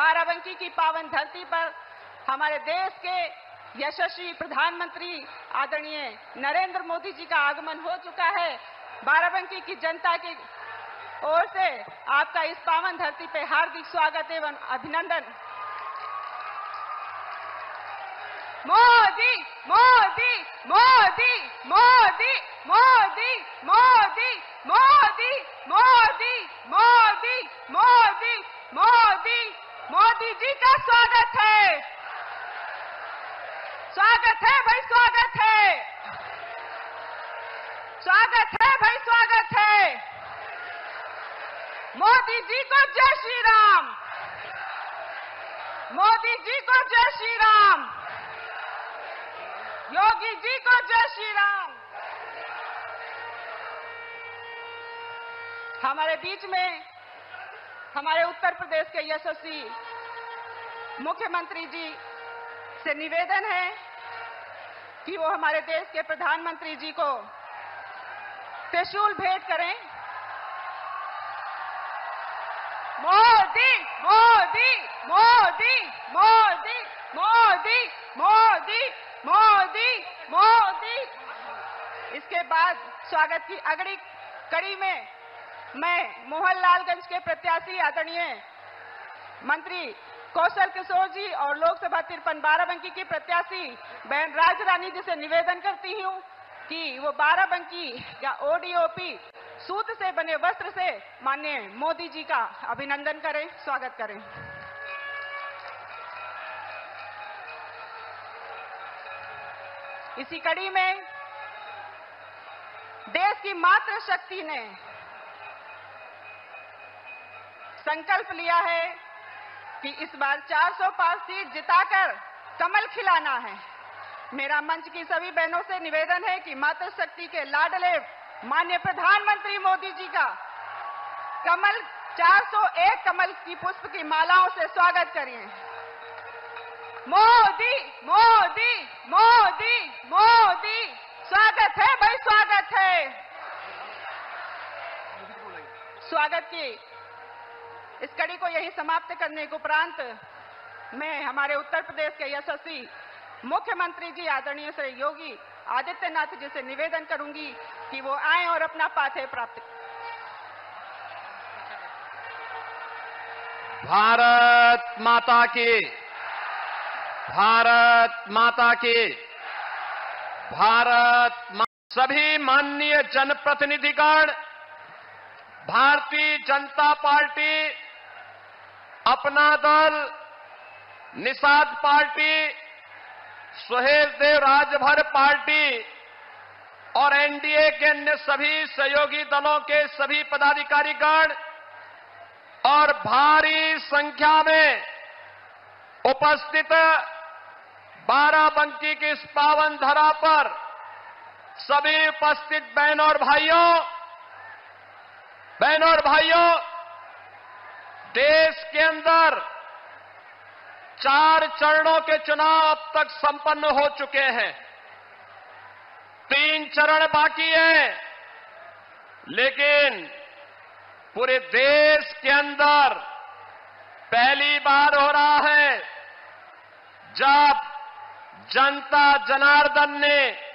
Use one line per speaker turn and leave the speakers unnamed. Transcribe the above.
बाराबंकी की पावन धरती पर हमारे देश के यशस्वी प्रधानमंत्री आदरणीय नरेंद्र मोदी जी का आगमन हो चुका है। बाराबंकी की जनता की ओर से आपका इस पावन धरती पे हार्दिक स्वागत एवं अभिनंदन। मोदी मोदी मोदी मोदी मोदी मोदी मोदी मोदी मोदी मोदी मोदी मोदी जी का स्वागत है। स्वागत है भाई, स्वागत है, स्वागत है भाई, स्वागत है। मोदी जी को जय श्री राम, मोदी जी को जय श्री राम, योगी जी को जय श्री राम। हमारे बीच में हमारे उत्तर प्रदेश के यशस्वी मुख्यमंत्री जी से निवेदन है कि वो हमारे देश के प्रधानमंत्री जी को त्रिशूल भेंट करें। मोदी मोदी मोदी मोदी मोदी मोदी मोदी मोदी। इसके बाद स्वागत की अगली कड़ी में मैं मोहनलालगंज के प्रत्याशी आदरणीय मंत्री कौशल किशोर जी और लोकसभा 53 बाराबंकी की प्रत्याशी बहन राज रानी जी से निवेदन करती हूं कि वो बाराबंकी या ओडीओपी सूत से बने वस्त्र से माननीय मोदी जी का अभिनंदन करें, स्वागत करें। इसी कड़ी में देश की मातृशक्ति ने संकल्प लिया है कि इस बार 405 सीट जिताकर कमल खिलाना है। मेरा मंच की सभी बहनों से निवेदन है कि मातृशक्ति के लाडले माननीय प्रधानमंत्री मोदी जी का कमल 401 कमल की पुष्प की मालाओं से स्वागत करिए। मोदी मोदी मोदी मोदी, स्वागत है भाई, स्वागत है। स्वागत की इस कड़ी को यही समाप्त करने के उपरांत मैं हमारे उत्तर प्रदेश के यशस्वी मुख्यमंत्री जी आदरणीय श्री योगी आदित्यनाथ जी से निवेदन करूंगी कि वो आए और अपना पाथेय प्राप्त।
भारत माता की, भारत माता की, भारत। सभी माननीय जनप्रतिनिधिगण, Bharatiya Janata party, Apna Dal, Nishad party, Suhel Dev Rajbhar party और एनडीए के अन्य सभी सहयोगी दलों के सभी पदाधिकारीगण और भारी संख्या में उपस्थित बाराबंकी की इस पावन धरा पर सभी उपस्थित बहनों और भाइयों, देश के अंदर 4 चरणों के चुनाव अब तक संपन्न हो चुके हैं। 3 चरण बाकी हैं, लेकिन पूरे देश के अंदर पहली बार हो रहा है जब जनता जनार्दन ने